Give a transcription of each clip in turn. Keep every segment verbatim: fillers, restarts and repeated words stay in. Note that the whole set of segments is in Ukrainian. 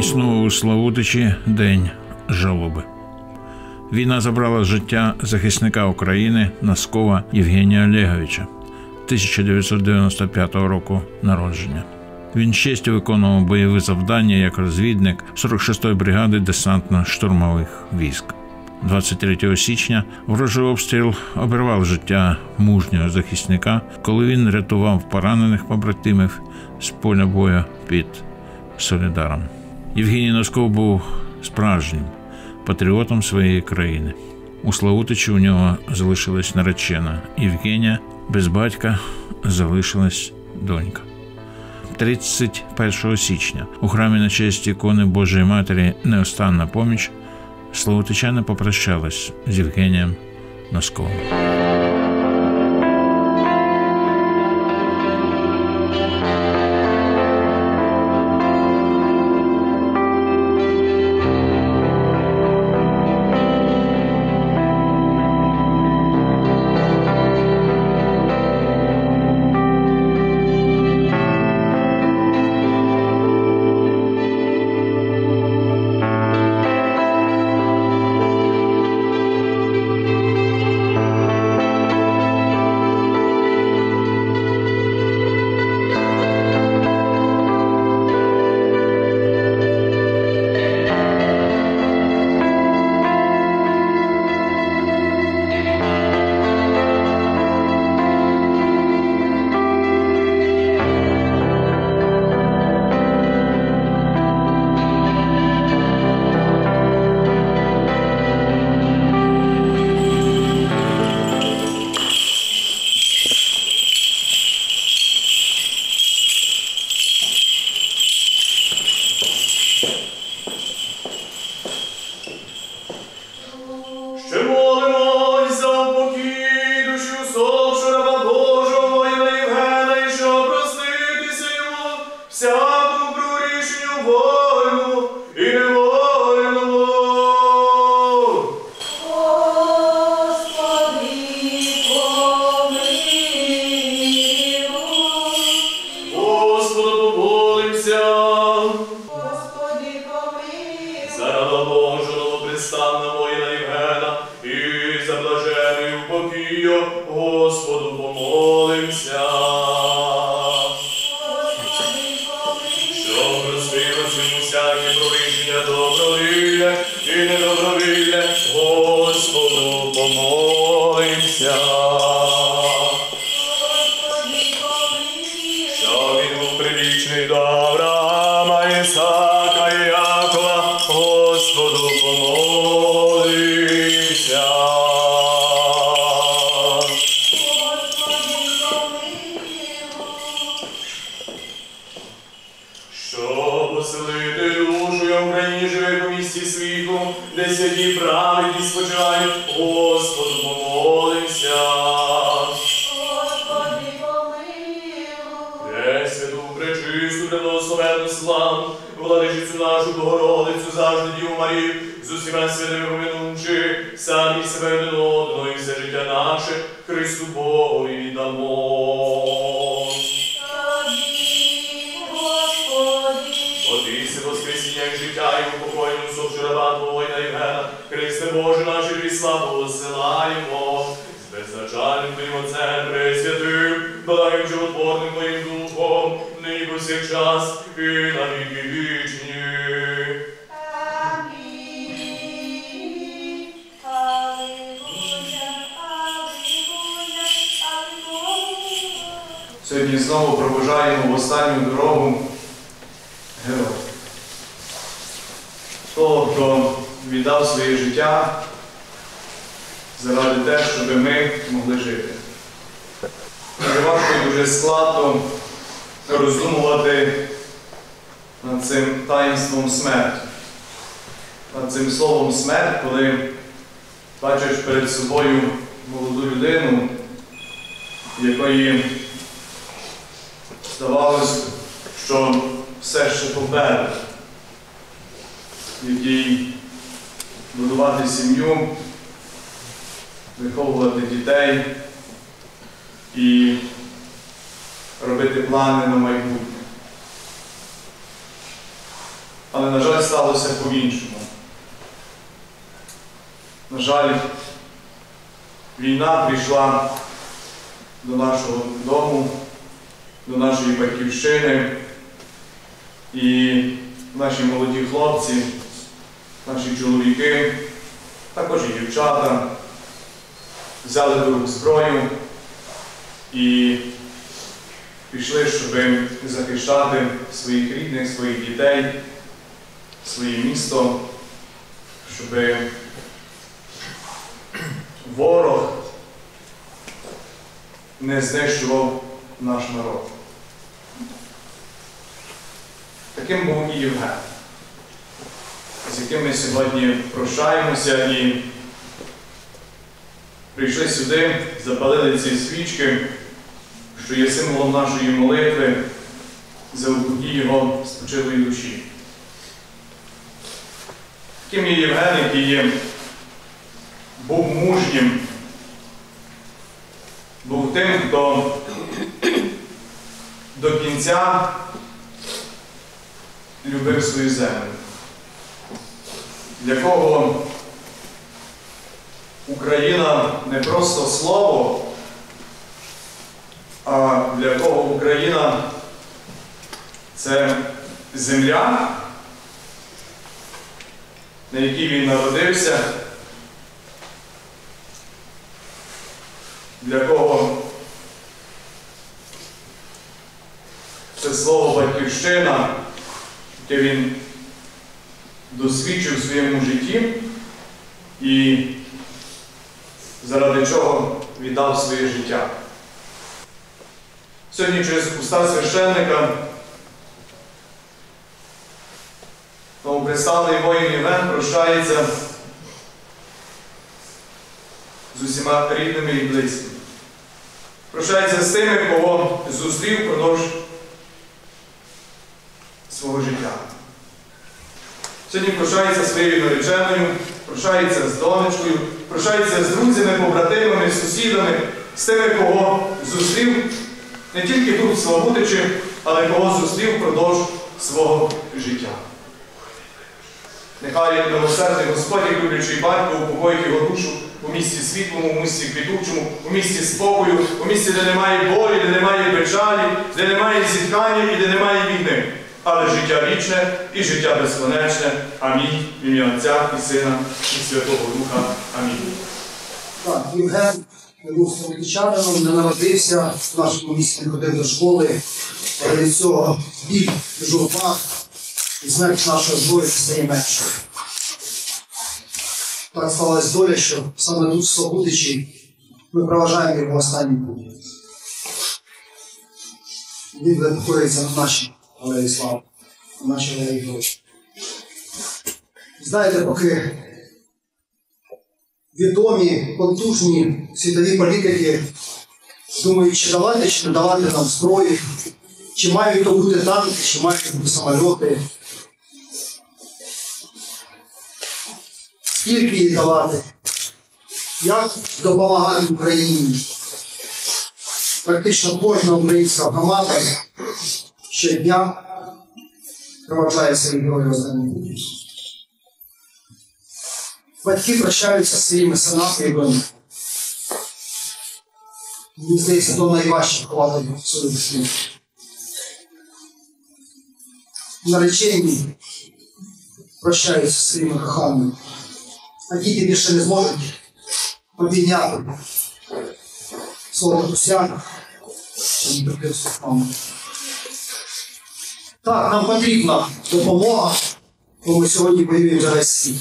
Існував у Славутичі день жалоби. Війна забрала життя захисника України Носкова Євгенія Олеговича, тисяча дев'ятсот дев'яносто п'ятого року народження. Він з честю виконував бойові завдання як розвідник сорок шостої бригади десантно-штурмових військ. двадцять третього січня ворожий обстріл обірвав життя мужнього захисника, коли він рятував поранених побратимів з поля бою під Солідаром. Євгеній Носков був справжнім патріотом своєї країни. У Славутичі у нього залишилась наречена Євгенія, без батька залишилась донька. тридцять першого січня у храмі на честь ікони Божої Матері «Неостанна поміч» славутичани попрощались з Євгенієм Носковим. Господу помолимся. Щоб розбило цьому всяке провидження добровілля і недобровілля, Господу помолимся. Щоб він був прилічний до Авраама, Ісаака і Якова, Господу помолимся. Щоб поселити душу я в країні живе по місті світу, де святі праведні спочивають, Господу помолимся. Господи, помилуй. Пресвяту, пречисту, преблагословенну, славну, владичицю нашу Богородицю, завжди Діву Марію, з усіма святими помянувши, самі себе один одного і все життя наше Христу Богові віддамо. Отися воскресіння і життя і упокоєнню усопши раба Твого і Євгена, Христе Боже наш, і славу посилаємо, з беззначальним Твоїм Отцем Пресвятим, благим животворним Твоїм Духом, нині повсякчас і на віки вічні. Амінь. Алілуя, алілуя, алілуя. Сьогодні знову проводжаємо в останню дорогу героя. Того, хто віддав своє життя заради те, щоб ми могли жити. Дуже важко і дуже складно роздумувати над цим таїнством смерті, над цим словом смерть, коли бачиш перед собою молоду людину, якої здавалось, що все ще попереду, якій будувати сім'ю, виховувати дітей і робити плани на майбутнє. але, на жаль, сталося по-іншому. На жаль, війна прийшла до нашого дому, до нашої батьківщини, і наші молоді хлопці, наші чоловіки, також і дівчата, взяли до рук зброю і пішли, щоб захищати своїх рідних, своїх дітей, своє місто, щоб ворог не знищував наш народ. Таким був і Євген, з яким ми сьогодні прощаємося і прийшли сюди, запалили ці свічки, що є символом нашої молитви за упокій його спочилої душі. Таким є Євген, який є, був мужнім, був тим, хто до кінця любив свою землю, для кого Україна не просто слово, а для кого Україна – це земля, на якій він народився, для кого це слово «батьківщина», яке він досвідчив в своєму житті і заради чого віддав своє життя. Сьогодні через уста священника новоприставний воїн Євген прощається з усіма рідними і близькими. Прощається з тими, кого зустрів впродовж свого життя. Сьогодні прощається своєю нареченою, прощається з донечкою, прощається з друзями, побратимами, сусідами, з тими, кого зустрів не тільки тут, в Славутичі, але кого зустрів впродовж свого життя. Нехай милосердний Господь, як люблячий батько, упокоїть його душу у місці світлому, у місці квітучому, у місці спокою, у місці, де немає болі, де немає печалі, де немає зіткання і де немає війни. Але життя вічне і життя безконечне. Амінь. В ім'я Отця і Сина і Святого Духа. Амінь. Так, Євген був славутичанином, не народився, в нашому місті не ходив до школи, але від цього біль, журба і смерть нашої зброї стає меншою. Так сталася доля, що саме тут, в Славутичі, ми проважаємо його останній путь. Він знаходиться на нашій алеї слави, на нашій алеї гроші. Знаєте, поки відомі, потужні світові політики думають, чи давати, чи не давати нам зброю, чи мають то бути танки, чи мають бути самольоти. Скільки їх давати? Як допомагати Україні? Практично кожна українська громада щодня проваджає свої герої останній путь. Батьки прощаються зі своїми синами і доньками. Мені здається, то найважче ховати свою душу. Наречені прощаються зі своїми коханими, а діти більше не зможуть обійняти свого татуся, що не прикрив свою маму. Так, нам потрібна допомога, бо ми сьогодні воюємо за весь світ.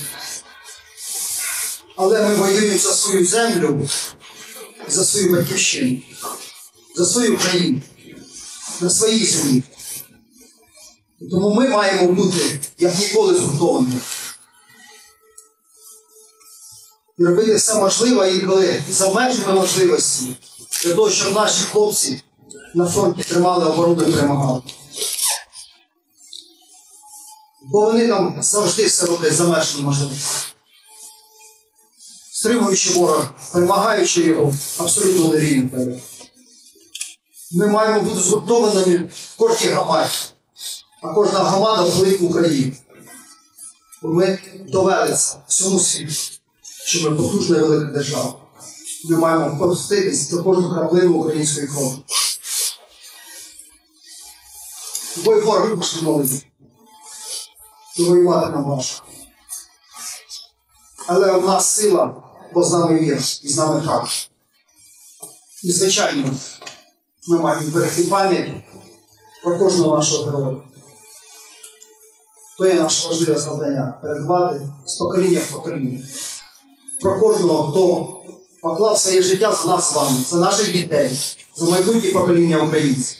Але ми воюємо за свою землю, за свою батьківщину, за свою країну, на своїй землі. І тому ми маємо бути, як ніколи, згуртованими. І робити все можливе, інколи за межами можливості, для того, щоб наші хлопці на фронті тримали оборону і перемагали. Бо вони там завжди все роблять за межами можливості. Стримуючи ворога, перемагаючи його, абсолютно не рівні тебе. Ми маємо бути згуртованими в кожній громаді, а кожна громада в великій Україні. Бо ми довели це всьому світу, що ми потужна і велика держава. Ми маємо помститись за кожну краплину української крові. Любої форми пошли молитви. Воювати нам важко. Але в нас сила, бо з нами віра і з нами хак. І, звичайно, ми маємо берегти пам'ять про кожного нашого героя. То є наше важливе завдання – передавати з покоління в покоління. Про кожного, хто поклав своє життя за нас з вами, за наших дітей, за майбутнє покоління українців.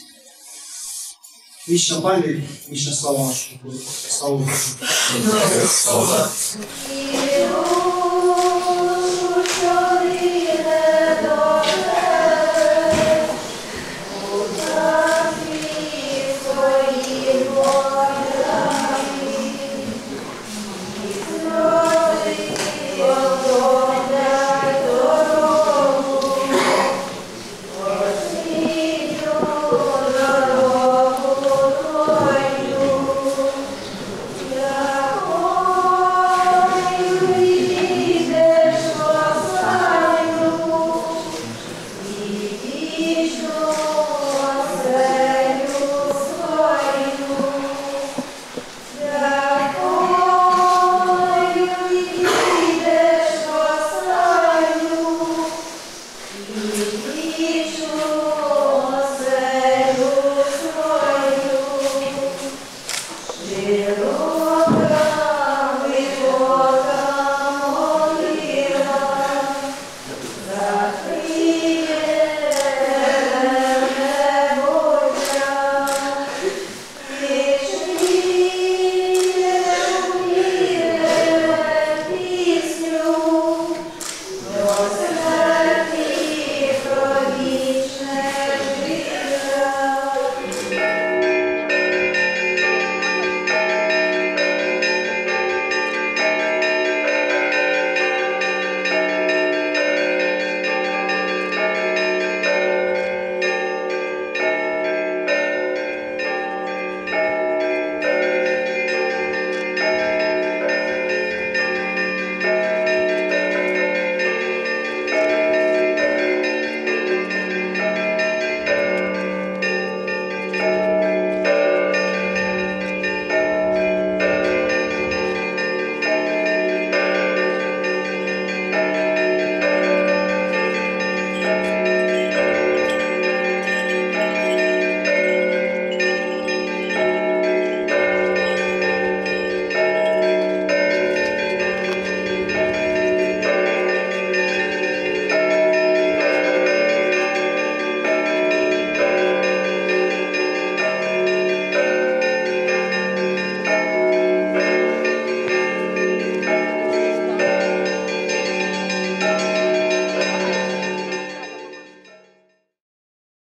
Вічна пам'ять, вічна слава нашого. Слава Богу.